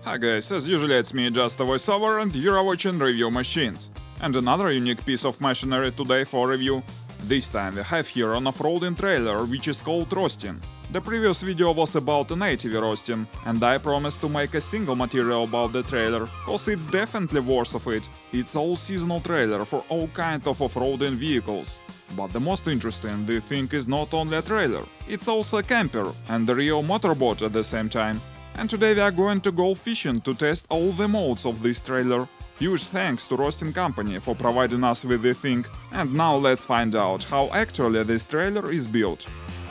Hi guys, as usually it's me, just a voiceover, and you're watching Review Machines. And another unique piece of machinery today for review. This time we have here an off-roading trailer which is called Rostin. The previous video was about an ATV Rostin, and I promised to make a single material about the trailer, cause it's definitely worth of it. It's all-seasonal trailer for all kind of off-roading vehicles. But the most interesting the thing is not only a trailer, it's also a camper and a real motorboat at the same time. And today we are going to go fishing to test all the modes of this trailer. Huge thanks to Rostin Company for providing us with this thing. And now let's find out how actually this trailer is built.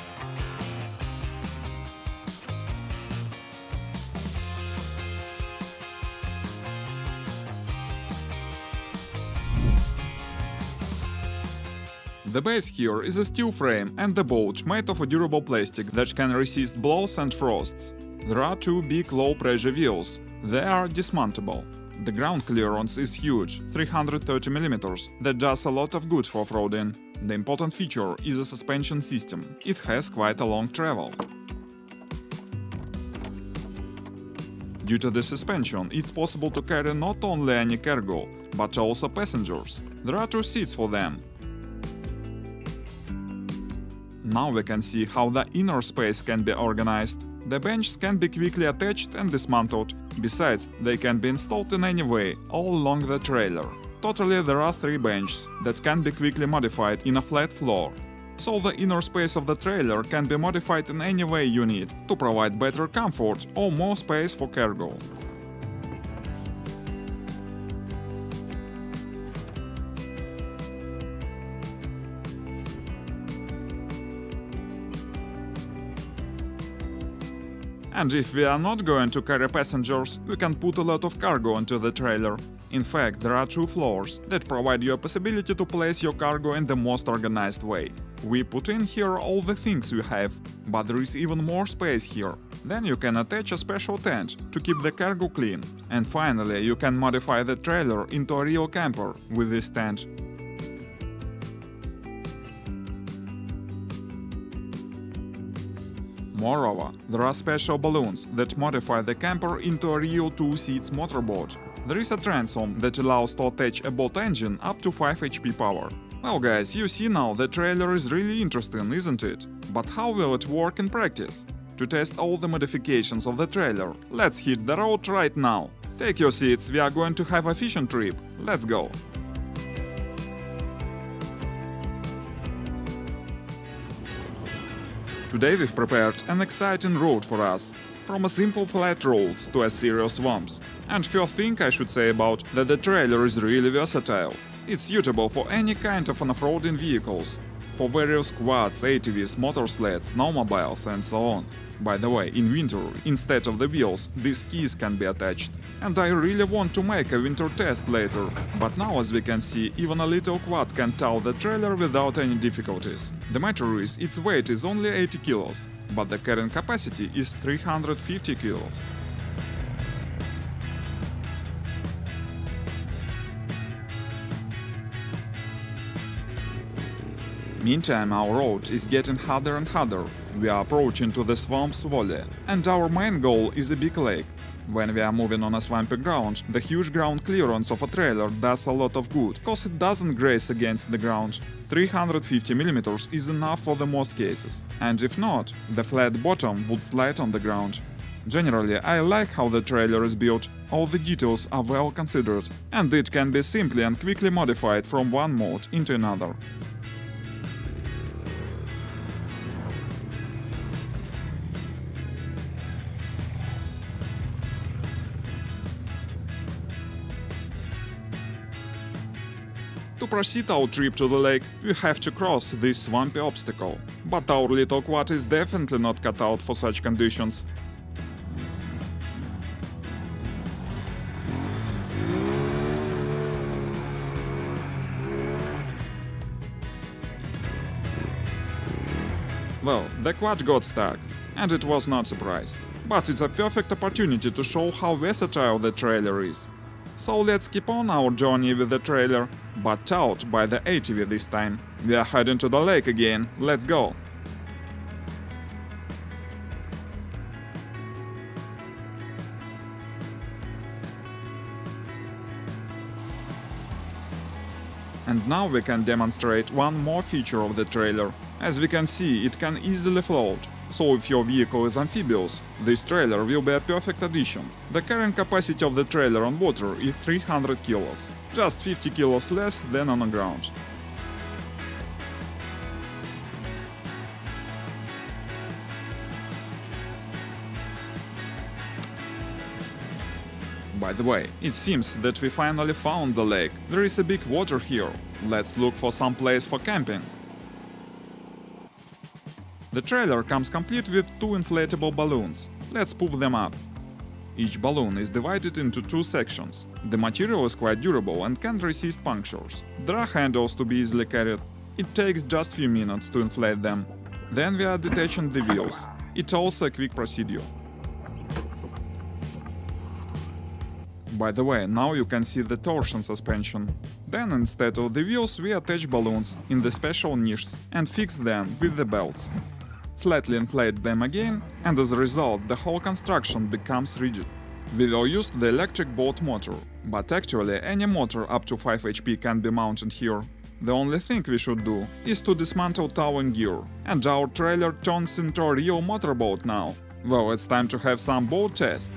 The base here is a steel frame and the boat made of a durable plastic that can resist blows and frosts. There are two big low-pressure wheels. They are dismountable. The ground clearance is huge, 330 mm, that does a lot of good for off-roading. The important feature is a suspension system. It has quite a long travel. Due to the suspension, it's possible to carry not only any cargo, but also passengers. There are two seats for them. Now we can see how the inner space can be organized. The benches can be quickly attached and dismantled. Besides, they can be installed in any way, all along the trailer. Totally there are 3 benches that can be quickly modified in a flat floor. So the inner space of the trailer can be modified in any way you need, to provide better comfort or more space for cargo. And if we are not going to carry passengers, we can put a lot of cargo into the trailer. In fact, there are 2 floors that provide you a possibility to place your cargo in the most organized way. We put in here all the things we have, but there is even more space here. Then you can attach a special tent to keep the cargo clean. And finally, you can modify the trailer into a real camper with this tent. Moreover, there are special balloons that modify the camper into a real 2-seats motorboat. There is a transom that allows to attach a boat engine up to 5 HP power. Well guys, you see now the trailer is really interesting, isn't it? But how will it work in practice? To test all the modifications of the trailer, let's hit the road right now. Take your seats, we are going to have a fishing trip. Let's go! Today we've prepared an exciting road for us, from a simple flat roads to a serious swamps. And first thing I should say about that the trailer is really versatile. It's suitable for any kind of off-roading vehicles, for various quads, ATVs, motorsleds, snowmobiles and so on. By the way, in winter, instead of the wheels, these skis can be attached. And I really want to make a winter test later, but now as we can see, even a little quad can tow the trailer without any difficulties. The matter is, its weight is only 80 kilos, but the carrying capacity is 350 kilos. Meantime, our road is getting harder and harder. We are approaching to the swamp's valley, and our main goal is a big lake. When we are moving on a swampy ground, the huge ground clearance of a trailer does a lot of good, cause it doesn't graze against the ground. 350 mm is enough for the most cases, and if not, the flat bottom would slide on the ground. Generally, I like how the trailer is built, all the details are well considered, and it can be simply and quickly modified from one mode into another. To proceed our trip to the lake, we have to cross this swampy obstacle. But our little quad is definitely not cut out for such conditions. Well, the quad got stuck, and it was not a surprise. But it's a perfect opportunity to show how versatile the trailer is. So let's keep on our journey with the trailer, but towed by the ATV this time. We are heading to the lake again, let's go! And now we can demonstrate one more feature of the trailer. As we can see, it can easily float. So if your vehicle is amphibious, this trailer will be a perfect addition. The carrying capacity of the trailer on water is 300 kilos, just 50 kilos less than on the ground. By the way, it seems that we finally found the lake. There is a big water here. Let's look for some place for camping. The trailer comes complete with two inflatable balloons. Let's puff them up. Each balloon is divided into two sections. The material is quite durable and can resist punctures. There are handles to be easily carried. It takes just few minutes to inflate them. Then we are detaching the wheels. It's also a quick procedure. By the way, now you can see the torsion suspension. Then instead of the wheels we attach balloons in the special niches and fix them with the belts. Slightly inflate them again, and as a result the whole construction becomes rigid. We will use the electric boat motor, but actually any motor up to 5 HP can be mounted here. The only thing we should do is to dismantle towing gear, and our trailer turns into a real motorboat now. Well, it's time to have some boat test.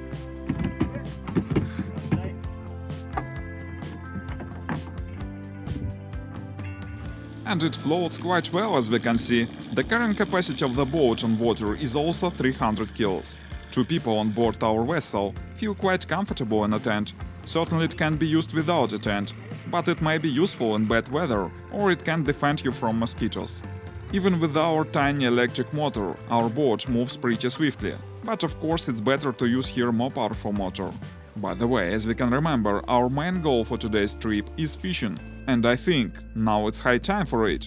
And it floats quite well, as we can see. The carrying capacity of the boat on water is also 300 kilos. Two people on board our vessel feel quite comfortable in a tent. Certainly it can be used without a tent, but it may be useful in bad weather, or it can defend you from mosquitoes. Even with our tiny electric motor, our boat moves pretty swiftly, but of course it's better to use here more powerful motor. By the way, as we can remember, our main goal for today's trip is fishing. And I think now it's high time for it.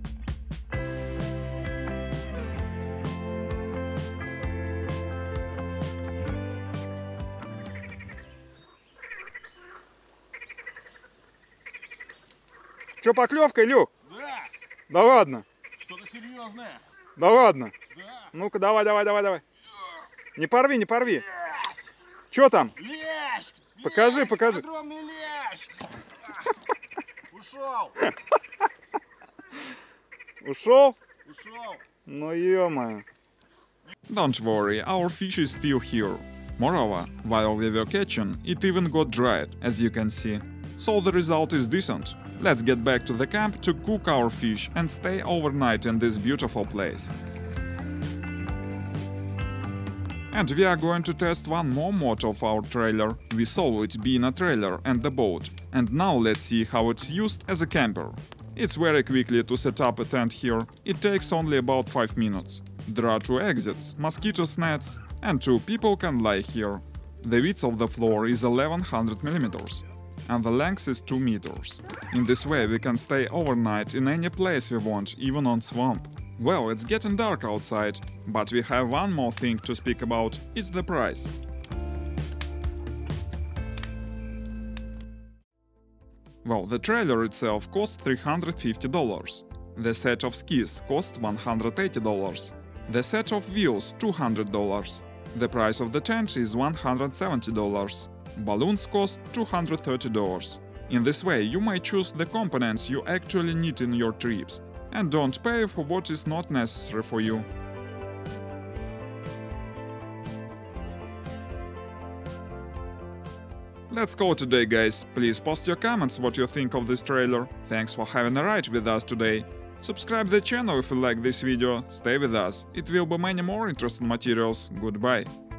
Чё, поклёвка, Илюх? Да, Да ладно. что-то серьезное. Да ладно. Да. Ну-ка, давай. Не порви. Лещ! Чё там? Лещ! Покажи, Лещ! покажи. Огромный лещ! Ушел! Ушел? Ушел! Ну ё-моё. Don't worry, our fish is still here. Moreover, while we were catching, it even got dried, as you can see. So the result is decent. Let's get back to the camp to cook our fish and stay overnight in this beautiful place. And we are going to test one more mod of our trailer. We saw it being a trailer and a boat. And now let's see how it's used as a camper. It's very quickly to set up a tent here. It takes only about 5 minutes. There are 2 exits, mosquito nets, and 2 people can lie here. The width of the floor is 1100 mm, and the length is 2 meters. In this way we can stay overnight in any place we want, even on swamp. Well, it's getting dark outside, but we have one more thing to speak about, it's the price. Well, the trailer itself costs $350. The set of skis costs $180. The set of wheels $200. The price of the tent is $170. Balloons cost $230. In this way you may choose the components you actually need in your trips, and don't pay for what is not necessary for you. That's all today, guys. Please post your comments what you think of this trailer. Thanks for having a ride with us today. Subscribe the channel if you like this video, stay with us, it will be many more interesting materials. Goodbye.